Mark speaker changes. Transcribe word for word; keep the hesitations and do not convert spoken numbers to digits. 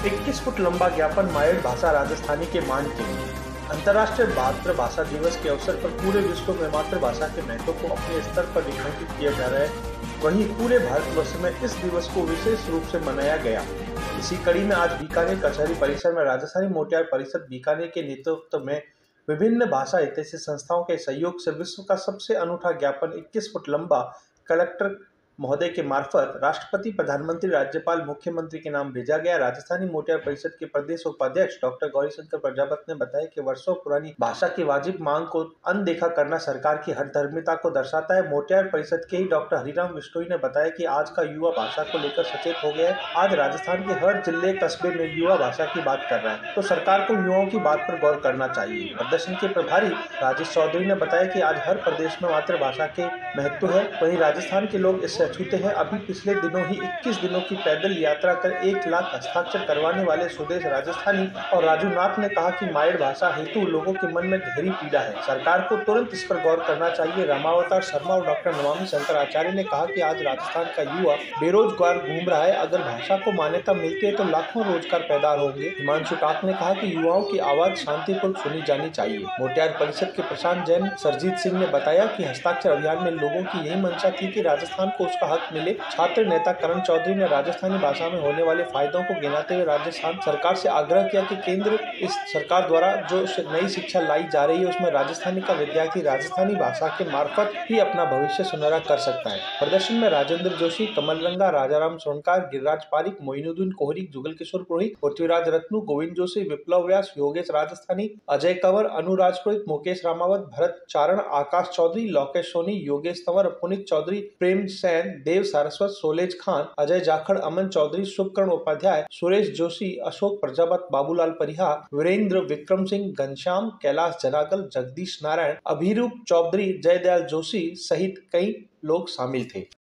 Speaker 1: इक्कीस फुट लंबा ज्ञापन मायूर भाषा राजस्थानी के मान के लिए। अंतर्राष्ट्रीय मातृभाषा दिवस के अवसर पर पूरे विश्व में मातृभाषा के महत्व को अपने स्तर पर रेखांकित किया जा रहा है। वहीं पूरे भारतवर्ष में इस दिवस को विशेष रूप से मनाया गया। इसी कड़ी में आज बीकानेर कचहरी परिसर में राजस्थानी मोटियार परिषद बीकानेर के नेतृत्व में विभिन्न भाषा हितैषी संस्थाओं के सहयोग से विश्व का सबसे अनूठा ज्ञापन इक्कीस फुट लंबा कलेक्टर महोदय के मार्फत राष्ट्रपति, प्रधानमंत्री, राज्यपाल, मुख्यमंत्री के नाम भेजा गया। राजस्थानी मोटियार परिषद के प्रदेश उपाध्यक्ष डॉक्टर गौरीशंकर प्रजापति ने बताया कि वर्षों पुरानी भाषा की वाजिब मांग को अनदेखा करना सरकार की हठधर्मिता को दर्शाता है। मोटियार परिषद के ही डॉक्टर हरिराम विश्नोई ने बताया कि आज का युवा भाषा को लेकर सचेत हो गया है। आज राजस्थान के हर जिले कस्बे में युवा भाषा की बात कर रहा है, तो सरकार को युवाओं की बात पर गौर करना चाहिए। प्रदर्शन के प्रभारी राजेश चौधरी ने बताया कि आज हर प्रदेश में मातृभाषा के महत्व है, वहीं राजस्थान के लोग इससे अछूते हैं। अभी पिछले दिनों ही इक्कीस दिनों की पैदल यात्रा कर एक लाख हस्ताक्षर करवाने वाले स्वदेश राजस्थानी और राजू नाथ ने कहा कि मायूर भाषा हेतु लोगों के मन में गहरी पीड़ा है, सरकार को तुरंत इस पर गौर करना चाहिए। रामावतार शर्मा और डॉक्टर नमामि शंकर आचार्य ने कहा कि आज राजस्थान का युवा बेरोजगार घूम रहा है, अगर भाषा को मान्यता मिलती है तो लाखों रोजगार पैदा होंगे। हिमांशु टाक ने कहा कि युवाओं की आवाज शांतिपूर्वक सुनी जानी चाहिए। मोटियार परिषद के प्रशांत जैन सरजीत सिंह ने बताया कि हस्ताक्षर अभियान में लोगों की यही मंशा थी कि राजस्थान को उसका हक मिले। छात्र नेता करण चौधरी ने राजस्थानी भाषा में होने वाले फायदों को गिनाते हुए राजस्थान सरकार से आग्रह किया कि केंद्र इस सरकार द्वारा जो नई शिक्षा लाई जा रही है उसमें राजस्थानी का विद्यार्थी राजस्थानी भाषा के मार्फत ही अपना भविष्य सुनहरा कर सकता है। प्रदर्शन में राजेंद्र जोशी, कमल रंगा, राजाराम सोनकार, गिरिराज पारिक, मोइनुद्दीन कोहरी, जुगल किशोर पुरोहित, पृथ्वीराज रत्नू, गोविंद जोशी, विप्लव व्यास, योगेश राजस्थानी, अजय कंवर, अनु राजपुरोहित, मुकेश रामावत, भरत चारण, आकाश चौधरी, लोकेश सोनी, योगेश तंवर, पुनीत चौधरी, प्रेम सैन, देव सारस्वत, सोलेज खान, अजय जाखड़, अमन चौधरी, शुभकर्ण उपाध्याय, सुरेश जोशी, अशोक प्रजापत, बाबूलाल परिहार, वीरेंद्र, विक्रम सिंह, घनश्याम, कैलाश जनागल, जगदीश नारायण, अभिरूप चौधरी, जयदयाल जोशी सहित कई लोग शामिल थे।